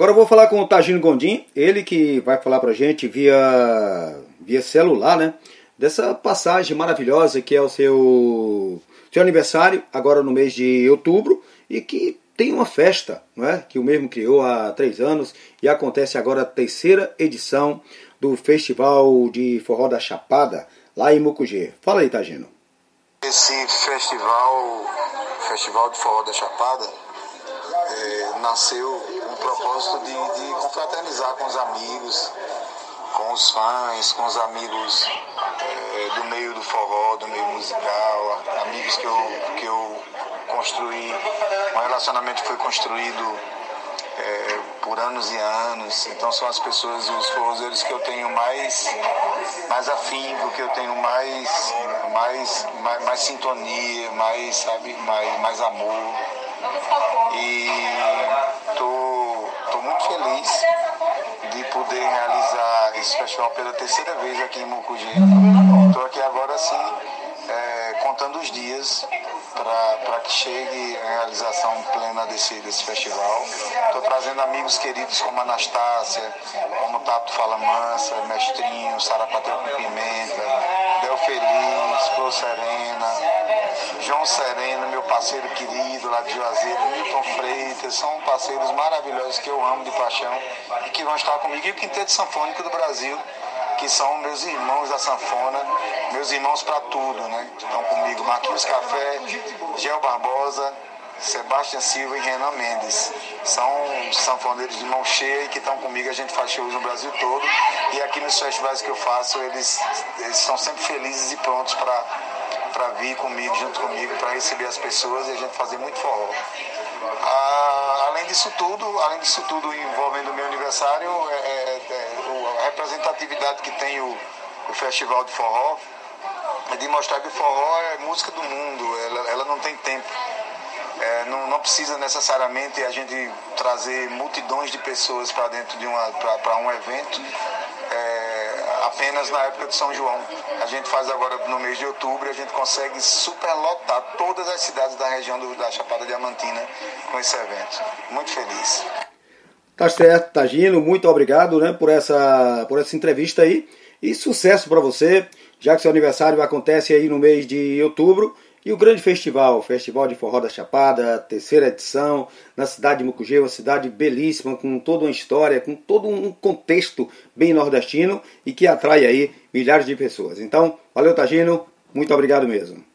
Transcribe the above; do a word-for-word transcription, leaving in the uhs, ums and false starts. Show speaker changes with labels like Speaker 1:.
Speaker 1: Agora eu vou falar com o Tagino Gondim, ele que vai falar pra gente via, via celular, né? Dessa passagem maravilhosa que é o seu, seu aniversário, agora no mês de outubro, e que tem uma festa, não é? Que o mesmo criou há três anos e acontece agora a terceira edição do Festival de Forró da Chapada, lá em Mucugê. Fala aí, Tagino.
Speaker 2: Esse festival, Festival de Forró da Chapada, é, nasceu com o propósito de, de confraternizar com os amigos, com os fãs, com os amigos é, do meio do forró, do meio musical, amigos que eu, que eu construí, um relacionamento que foi construído é, por anos e anos. Então são as pessoas, os forrozeiros que eu tenho mais, mais afinco, que eu tenho mais, mais, mais, mais sintonia, mais, sabe, mais, mais amor. E tô, tô muito feliz de poder realizar esse festival pela terceira vez aqui em Mucugê. Estou aqui agora sim, é, contando os dias para que chegue a realização plena desse, desse festival. Estou trazendo amigos queridos como Anastácia, como Tato Fala Mansa, Mestrinho, Sarapatel com Pimenta, Del Feliz, Flor Serena, João Serena, meu parceiro querido lá de Juazeiro, Milton Freitas, são parceiros maravilhosos que eu amo de paixão e que vão estar comigo. E o Quinteto Sanfônico do Brasil, que são meus irmãos da sanfona, meus irmãos para tudo, né? Estão comigo Marquinhos Café, Gel Barbosa, Sebastião Silva e Renan Mendes. São sanfoneiros de mão cheia e que estão comigo. A gente faz shows no Brasil todo e aqui nos festivais que eu faço, eles, eles são sempre felizes e prontos para para vir comigo, junto comigo, para receber as pessoas e a gente fazer muito forró. Ah, além disso tudo, além disso tudo envolvendo o meu aniversário, é, é, é, a representatividade que tem o, o Festival de Forró é de mostrar que o forró é música do mundo, ela, ela não tem tempo. É, não, não precisa necessariamente a gente trazer multidões de pessoas para dentro de uma, para um evento. É, apenas na época de São João. A gente faz agora no mês de outubro, a gente consegue superlotar todas as cidades da região do, da Chapada Diamantina com esse evento. Muito feliz.
Speaker 1: Tá certo, Tagino, muito obrigado, né, por essa, por essa entrevista aí e sucesso para você, já que seu aniversário acontece aí no mês de outubro. E o grande festival, o Festival de Forró da Chapada, terceira edição, na cidade de Mucugê, uma cidade belíssima, com toda uma história, com todo um contexto bem nordestino e que atrai aí milhares de pessoas. Então, valeu, Tagino, muito obrigado mesmo.